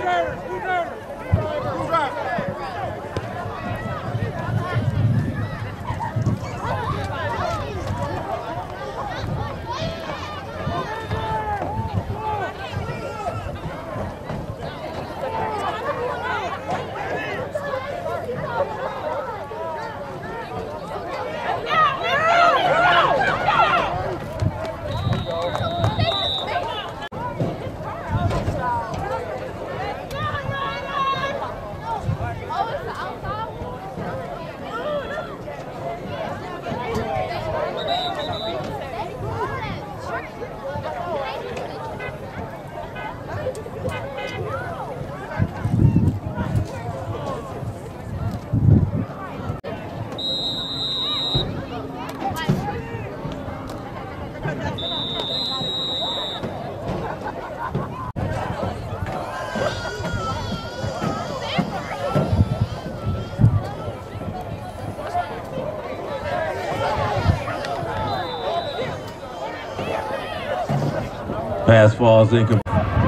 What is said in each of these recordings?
Pass falls incomplete.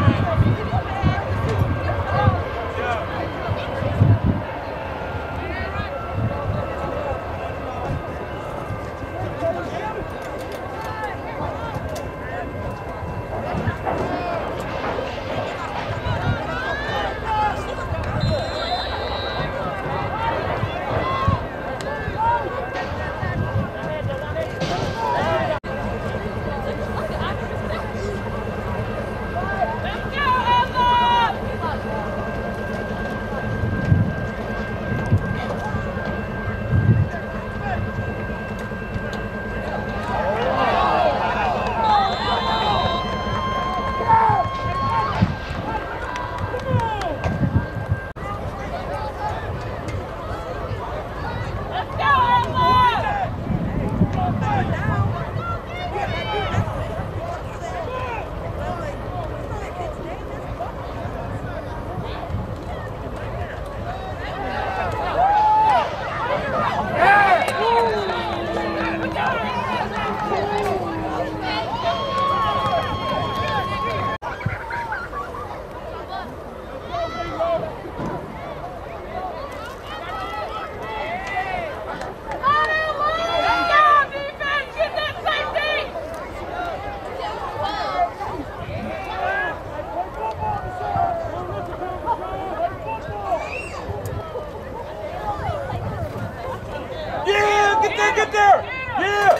Get there! Yeah!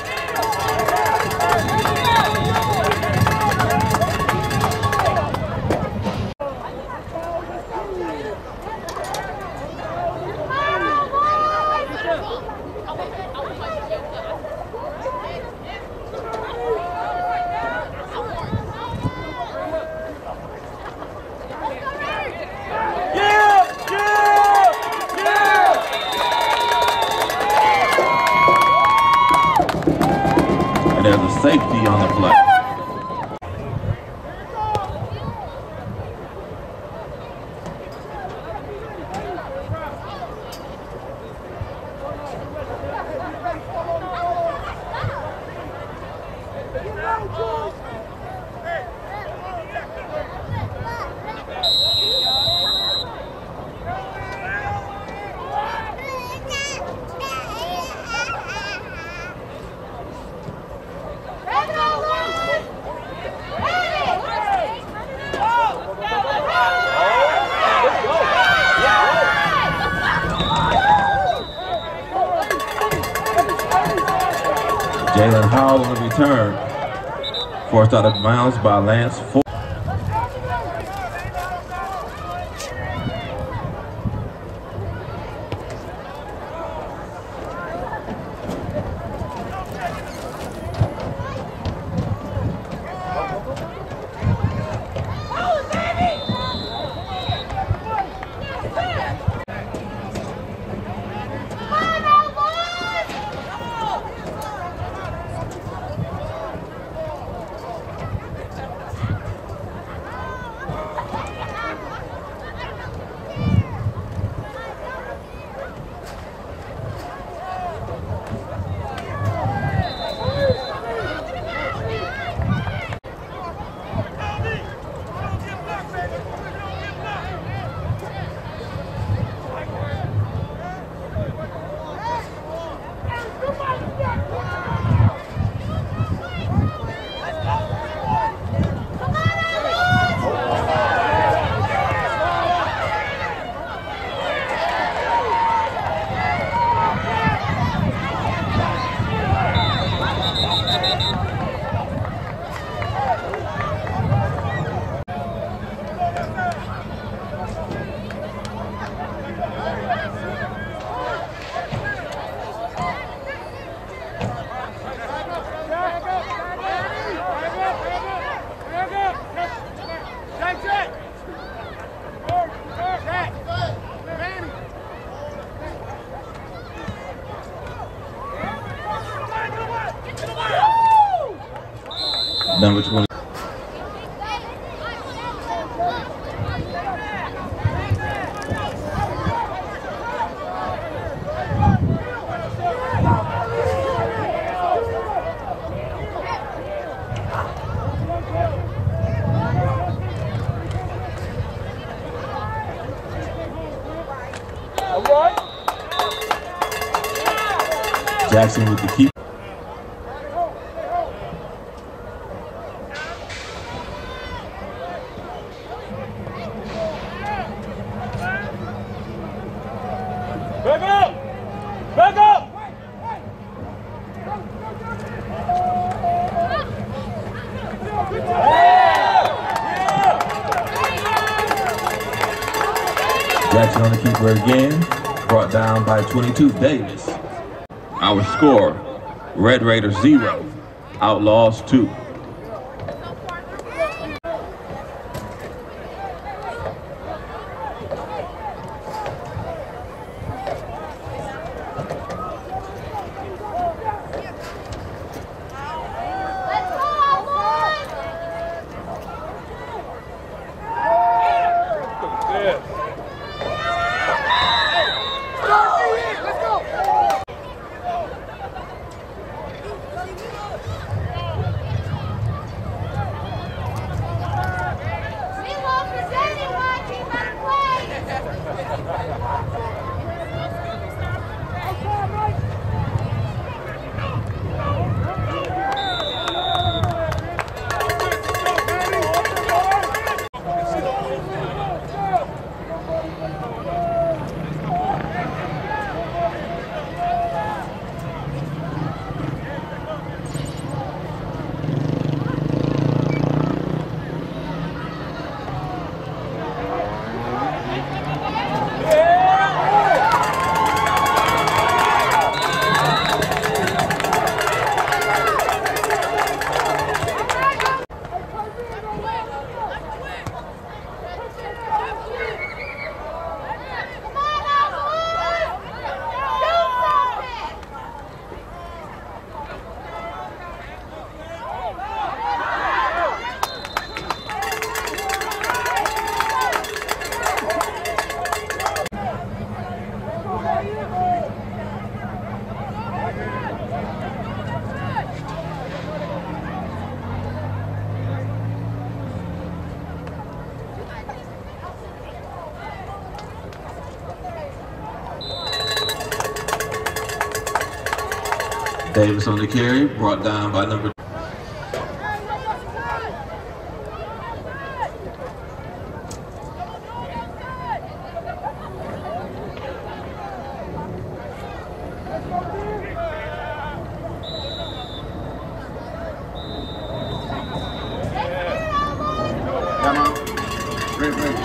There's a safety on the play. Jalen Howell on the return. Forced out of bounds by Lance Ford. Number 20. Jackson with the keep. Back up! Back up! Jackson on the keeper again. Brought down by 22, Davis. Our score, Red Raiders 0, Outlaws 2. Davis on the carry, brought down by number. Come on. Great.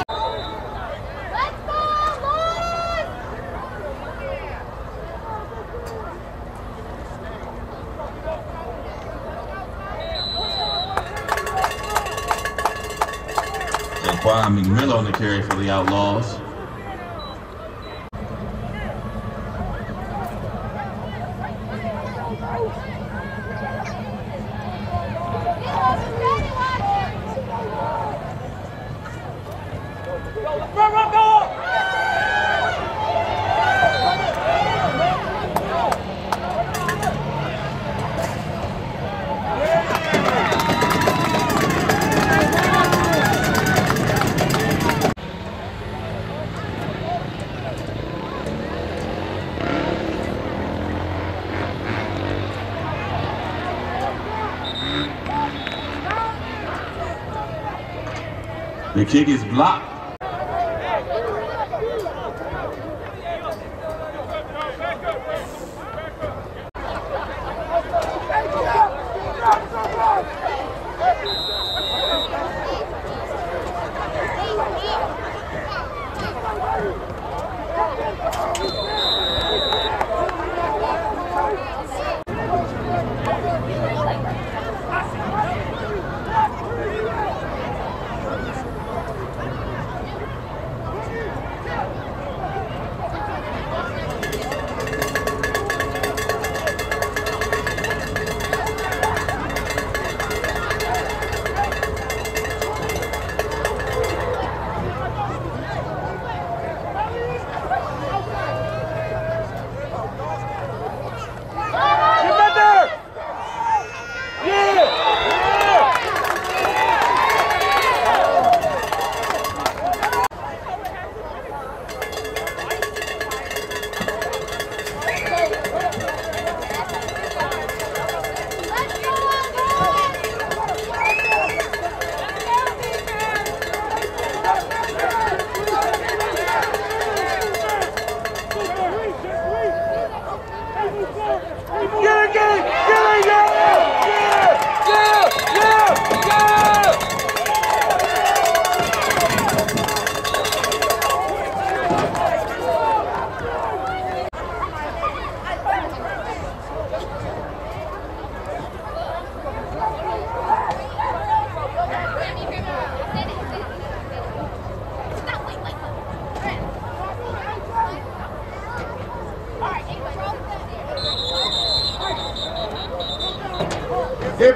McMillan on the carry for the Outlaws. The kick is blocked.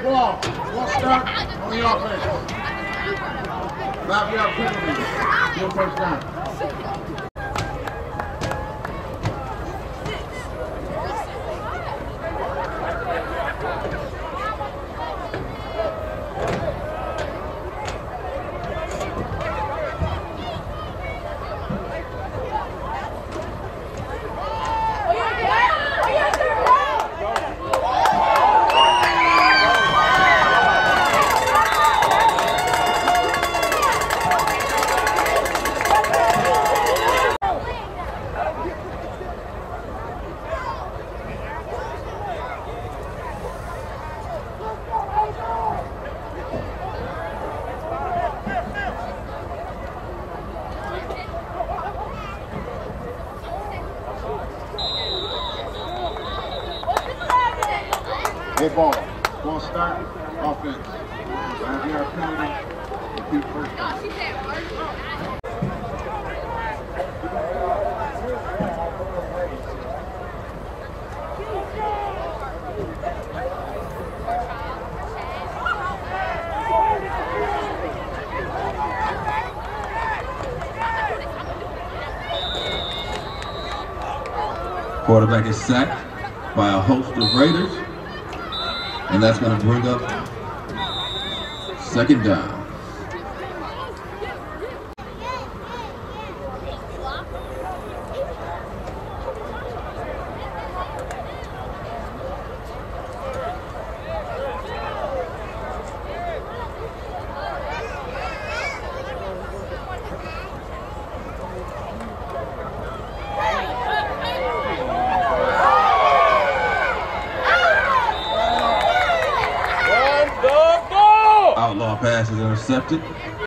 ball. Ball start on the offense. 5-yard penalty. Still first down. Hey, ball. Ball start. Offense. 5-yard penalty. Repeat first down. Quarterback is sacked by a host of Raiders, and that's going to bring up second down. Outlaw pass is intercepted.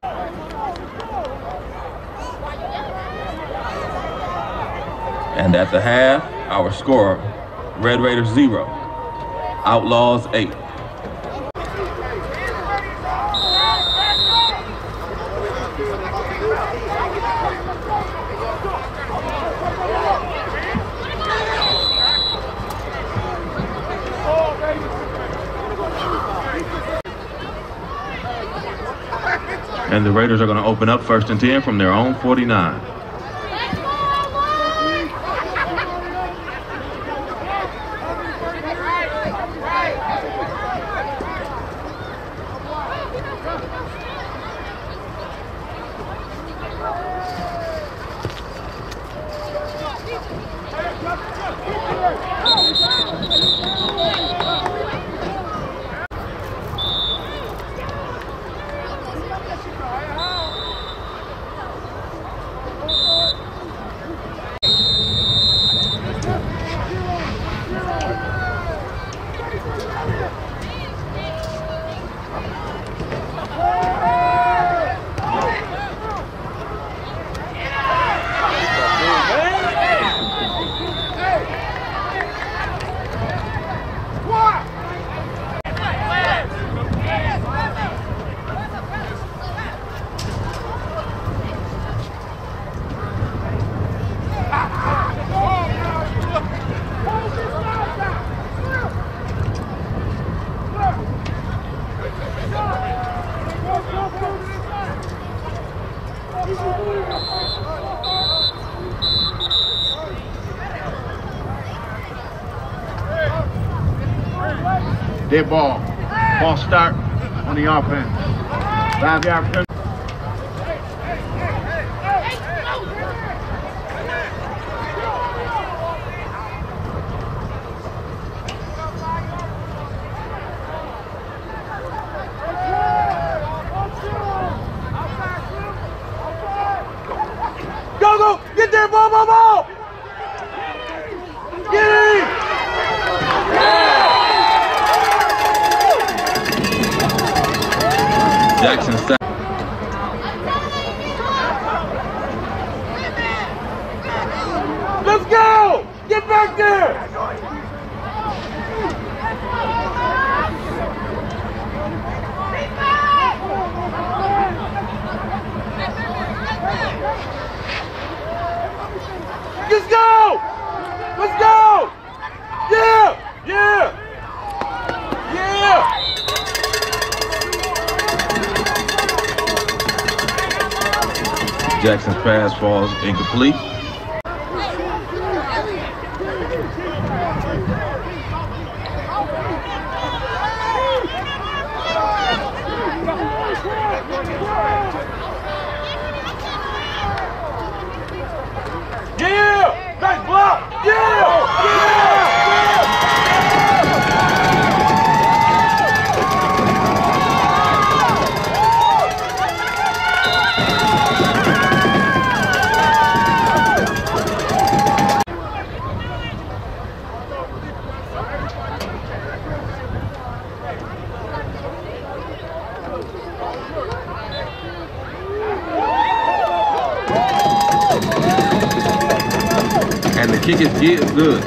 And at the half, our score, Red Raiders 0, Outlaws 8. And the Raiders are going to open up 1st and 10 from their own 49. Dead ball. Ball start on the offense. 5-yard penalty. Go! Get there, ball! Get in! Jackson sack. Let's go! Get back there! Let's go! Let's go! Yeah! Jackson's pass falls incomplete. Yeah! Nice block! Yeah! Yeah! And the kick is good.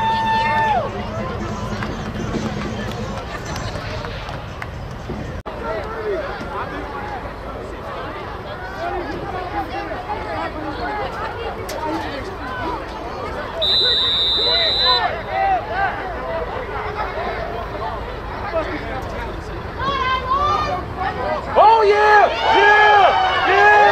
Oh yeah! Yeah!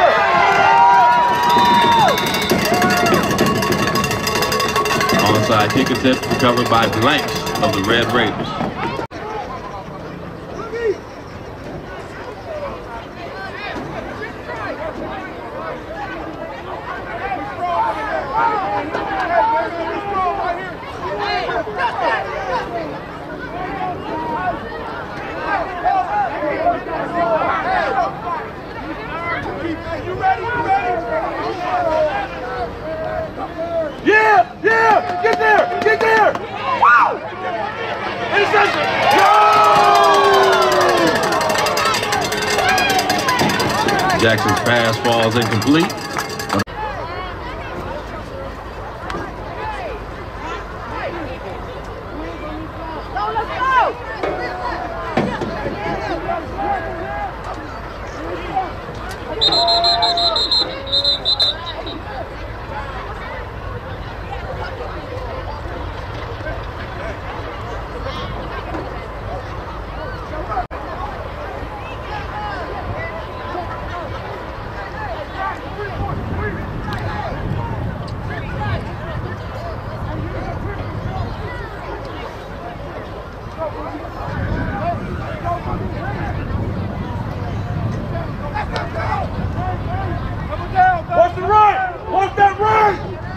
Yeah! Onside kick attempt recovered by Blanks of the Red Raiders. Yeah! Yeah! Get there! Get there! Wow! Interception! Yo! Jackson's pass falls incomplete. Watch the right! Watch that right!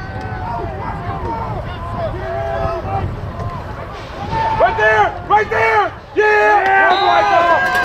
Right there! Right there! Yeah! Run right ball!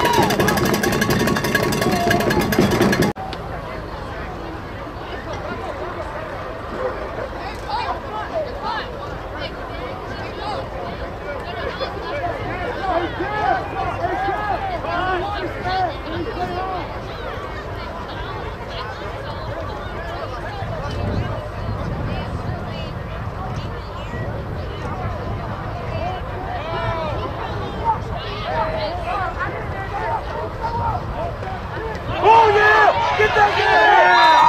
Oh yeah! Get that yeah!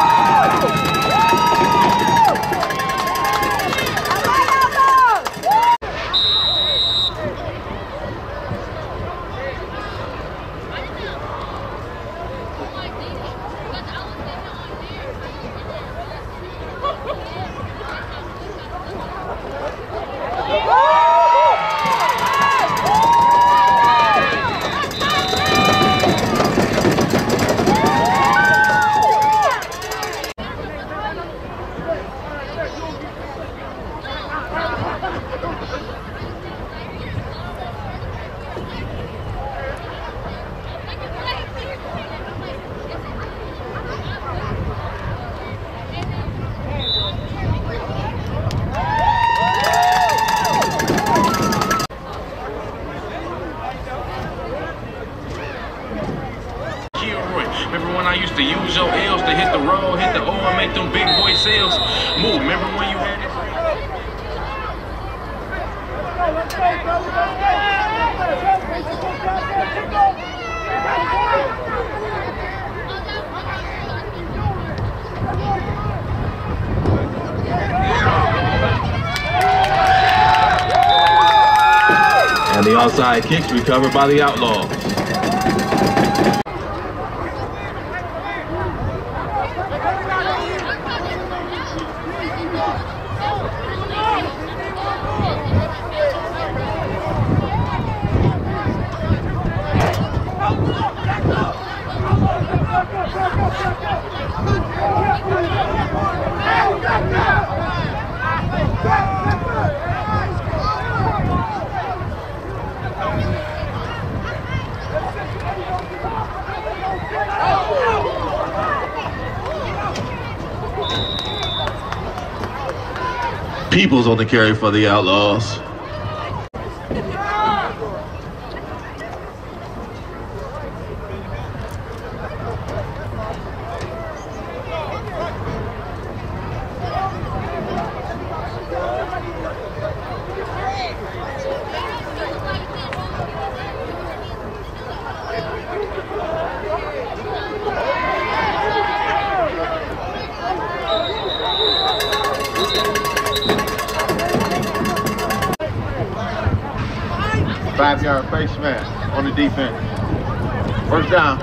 Remember when I used to use your L's to hit the road, hit the O, and make them big boy sales move? Remember when you had it? And the onside kicks recovered by the Outlaws. Peoples on the carry for the Outlaws. Five-yard face smash on the defense. First down.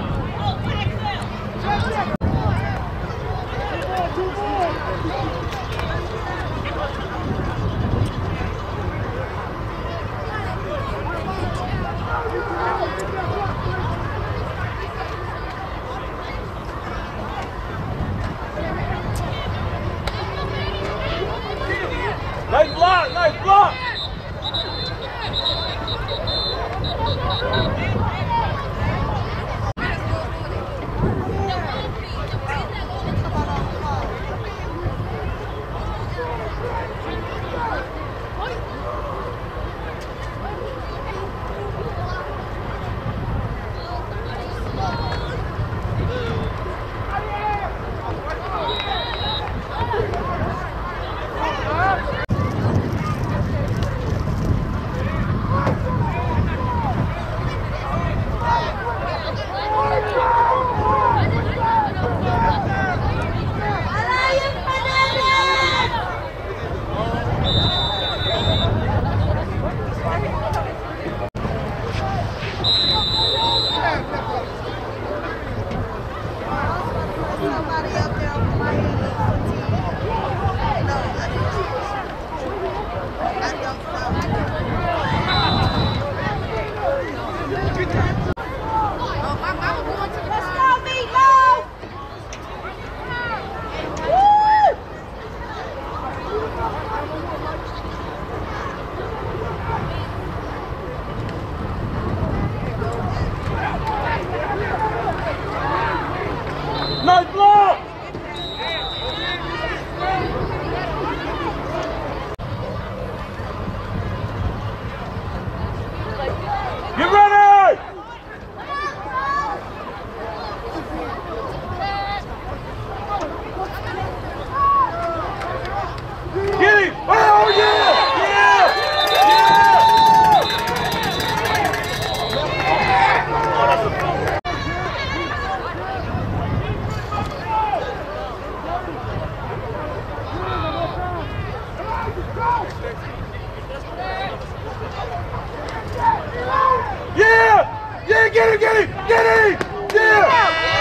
Nice block, nice block. Nice block! Get ready! Get him! Oh yeah! Yeah! Yeah! Yeah, get him, get him, get him! Yeah!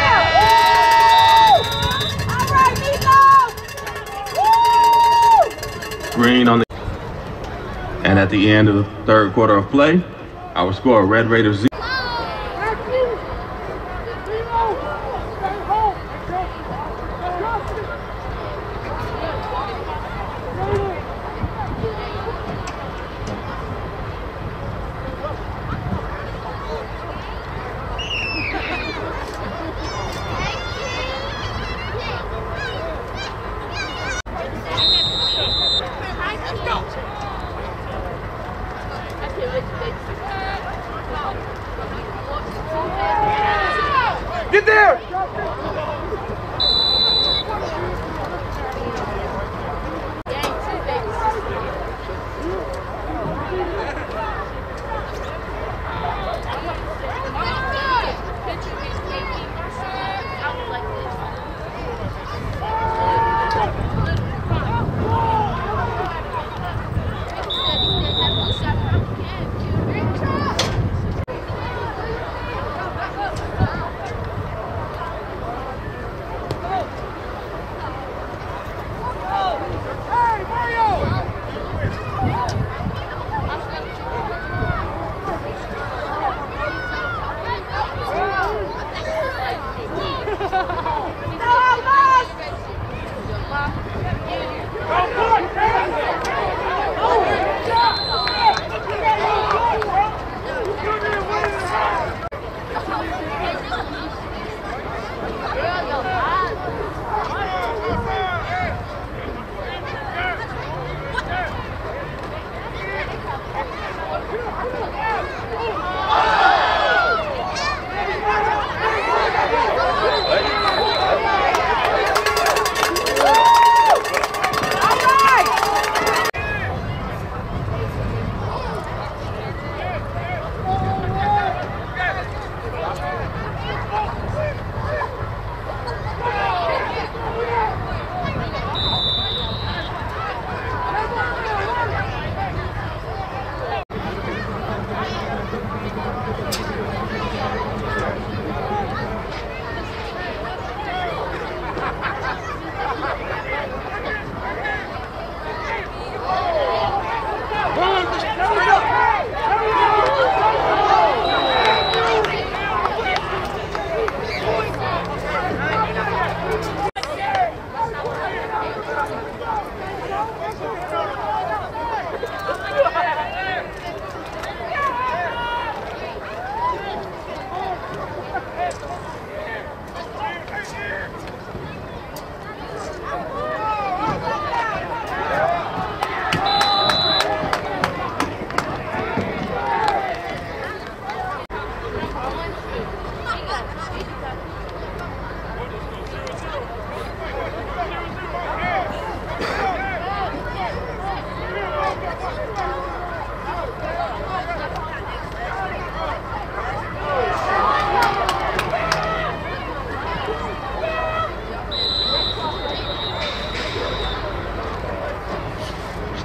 All right, Nico! Green on the. And at the end of the third quarter of play, our score, Red Raiders 0. Let's go.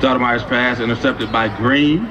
Stoudemire's pass intercepted by Green.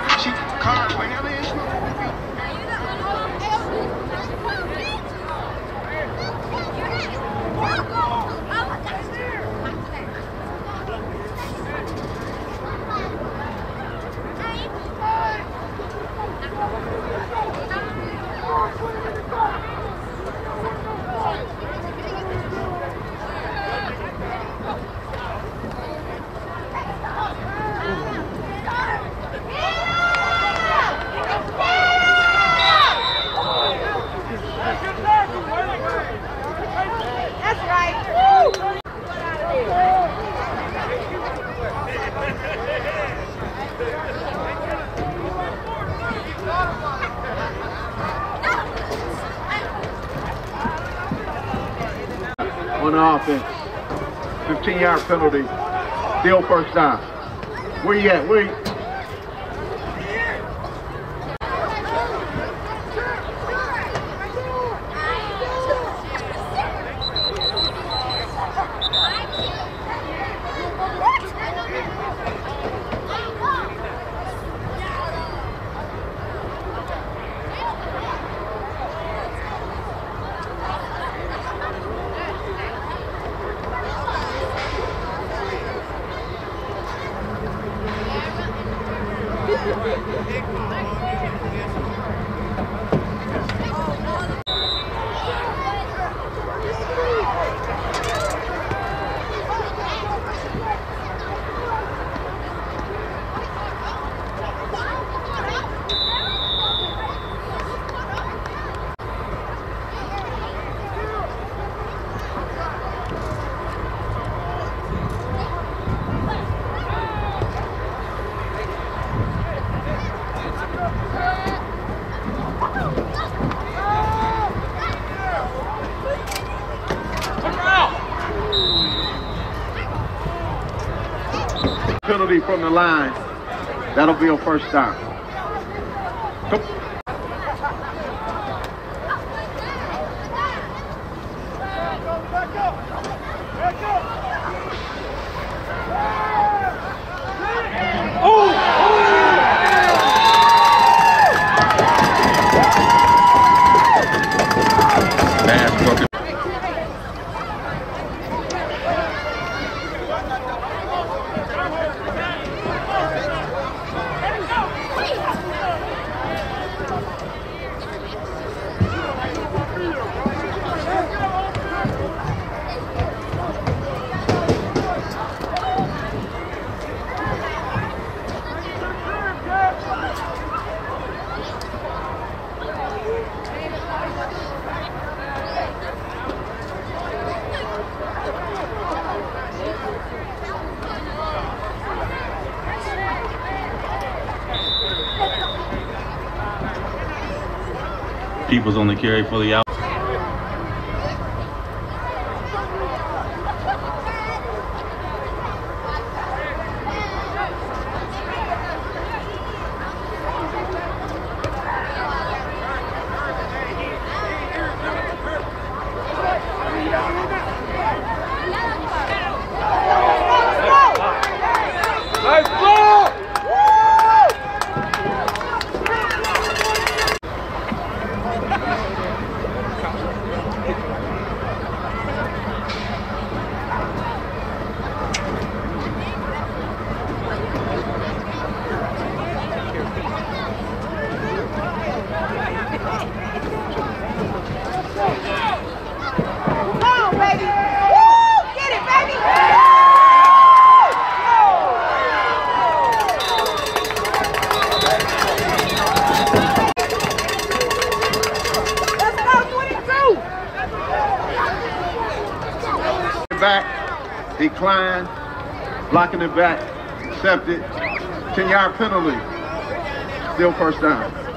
On the offense, 15-yard penalty, still first down. Where you at? Where you? Penalty from the line. That'll be a first down. Pass broken. People's on the carry for the out. Nice ball! Back, decline, blocking it back, accepted, 10-yard penalty, still first down.